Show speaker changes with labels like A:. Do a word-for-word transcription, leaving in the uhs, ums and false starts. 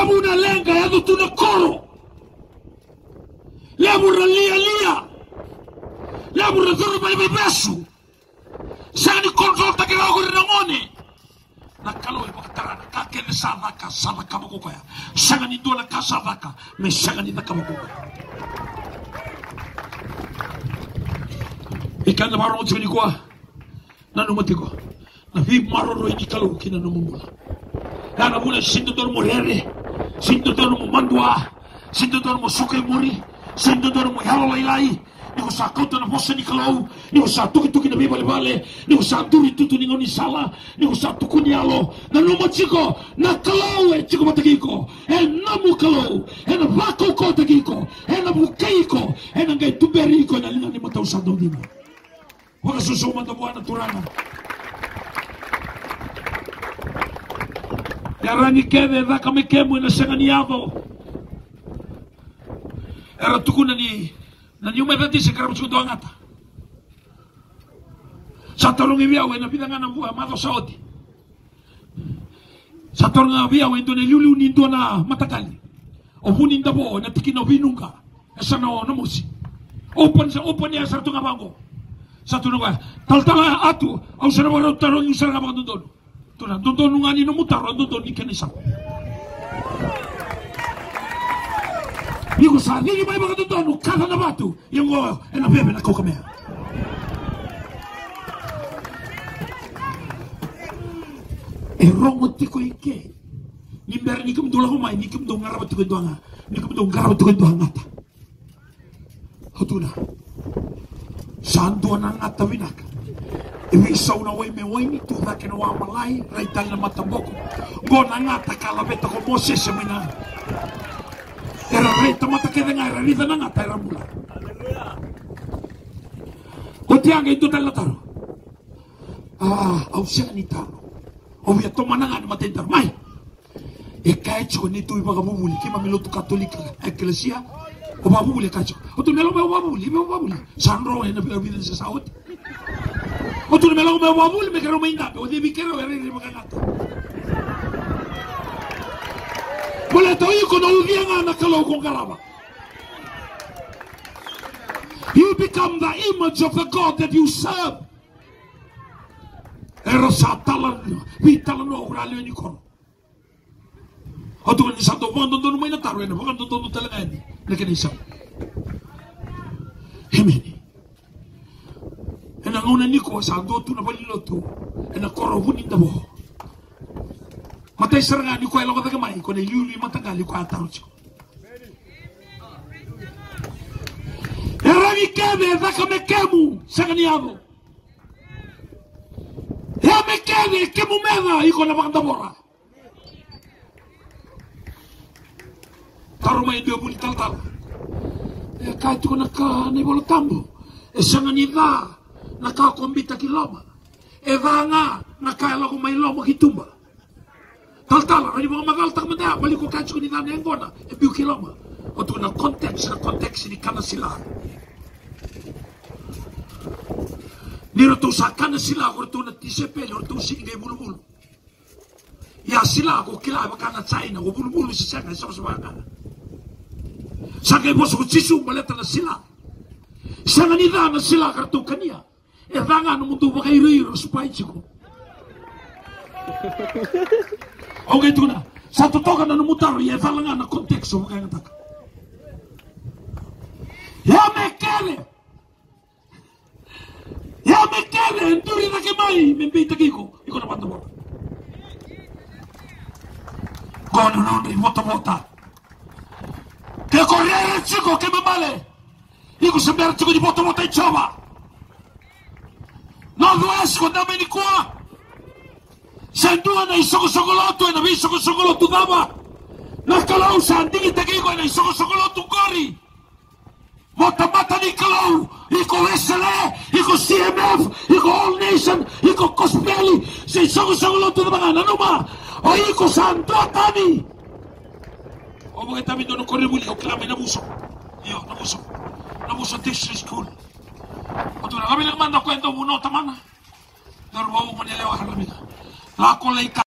A: Lebu na lenga ya tuna koro. Lebu na lia lia. Lebu na zuru bali bebesu. Sani kontrol ta kira ko ngone. Nakalo ibo katara kakene sadaka sadaka moko ya. Sanga ni dola ka sadaka, me sanga ni nakamoko. Ikan na maro tsini kwa. Nanu matiko. Na vi maro ro ini kalo kina no mumula. Kana mula sinto dor mo rere. Sinto dor mo mandua. Sinto dor mo suke muri. Sinto dor mo halo lai. Ni usa kauta na bosa ni kalau. Ni usa tuki tuki na bibale bale. Ni usa turi tutu ni ngoni sala. Ni usa tuku ni alo. Nanu matiko. Na kalau e chiko matagiko. E namu kalau. E na vako ko tagiko. E na bukeiko. E na ngai tuberiko na lina ni matau sa dodina. Waka susu manda buana turana. Yarani keve vaka mekemu na sengani yavo. Era tukuna ni na nyuma vati sekaramu chudo angata. Satorong ibiawe na bidanga na buha mato saoti. Satorong ibiawe ndo ne lulu ni ndo na matakali. Ohuni ndabo na tikino vinunga. Esa no no musi. Open sa open ya sartu ngabango. Satu nunga tal-tala atu au sana waro tarong usara ngabang dondon. Tuna dondon ngani no mutaro dondon ni kenisa. Iku sa ni mai mga dondon kada na batu yung go ena bebe na ko kame. E rongo tiko ike. Ni mer ni kum dula ko mai ni kum dong ngarabat ko doanga. Ni kum dong ngarabat ko doanga ta. Hotuna. Santo na ngata winaka. Iwi isaw na way me way ni tuha kinawa malay. Raital na matamboko. Go na ngata kalabeta ko Moses sa mina. Era reita mata keda nga. Era rida na ngata. Era mula. O tianga ito talataro. Ah, au siya ni taro. O wiya tomana nga ni matentar. May! E kahit siya nito iba kabubuli. Kima miloto katolika eklesia. O babuli kacho. O tu melo me babuli, me babuli. Sanro en la vida de Saúl. O tu melo me babuli, me quiero me inda. O de mi quiero ver el maganato. Boleto yo con udianga na kalo con garaba. You become the image of the God that you serve. Era satalan, vitalan no orale ni kono. O tu ni santo bondo no mai na taro na, bondo no talaga ni. Nakinisa. Hemeni. Ena ngona niko sa do tu na balilo tu. Ena koro huni ndabo. Matay saranga niko elo ka mai ko ne liuli matagali ko atarucho. Era mi kebe vaka mekemu sanganiabo. Ya mekebe kemu meva iko na bakandabora. Tarumay dia buli tal-tal. E kahit ko naka naibolo tambo. E sanga ni va nakakombita kiloma. E va nga nakaela ko may loma kitumba. Tal-tal, ani mga magaltak manda, balik ko kahit ko ni nana yung gona. E biu kiloma. O to na context, na context ni kana sila. Niro to sa kana sila, or to na tisepel, or to sige bulu-bulu. Ya sila ko kila baka na China, ko bulu-bulu si sanga, sama-sama ka. Sakay mo sa kutsisu, maleta na sila. Sa nganida na sila karto kanya. E vanga no mundo baka iro-iro sa paitsiko. Okay, ito na. Sa totokan na numutaro, e vanga nga na konteksto makaya nga taka. Ya me kere! Ya me kere! Enturi na kemay! Membita kiko. Iko na panta mo. Kono no, vota-vota. Che correre il chico che mi male io sembra il chico di voto voto in ciova non lo esco da me di qua se tu nei soko sokolotto e na vi soko sokolotto dava na kalau sandingi tagigo nei soko sokolotto gori vota mata di kalau iko S L E iko C M F iko All Nation iko Cospelli se soko sokolotto dava na numa o iko santotani. O mga tabi doon ko rin o klame na buso. Iyo, na buso. Na buso district school. O doon, kami lang man na kwento muna, tamana. Pero wawag manilawa ka kami. Lako lay ka.